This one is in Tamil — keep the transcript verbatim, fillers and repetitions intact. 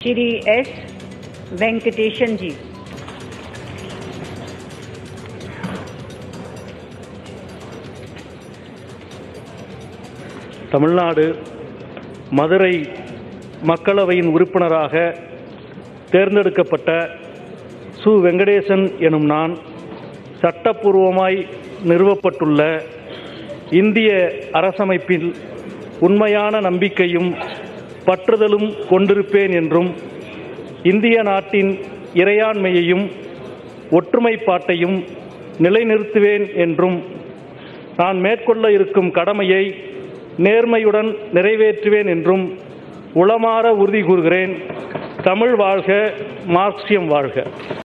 श्री एस वेंकटेशन जी। தமிழ்நாடு மதுரை மக்களவையின் உறுப்பினராக தேர்ந்தெடுக்கப்பட்ட சு வெங்கடேசன் எனும் நான் சட்டப்பூர்வமாய் நிறுவப்பட்டுள்ள இந்திய அரசமைப்பில் உண்மையான நம்பிக்கையும் பற்றுதலும் கொண்டிருப்பேன் என்றும் இந்திய நாட்டின் இறையாண்மையையும் ஒற்றுமைப்பாட்டையும் நிலைநிறுத்துவேன் என்றும் நான் மேற்கொள்ள இருக்கும் கடமையை நேர்மையுடன் நிறைவேற்றுவேன் என்றும் உளமாற உறுதி கூறுகிறேன். தமிழ் வாழ்க, மார்க்சியம் வாழ்க.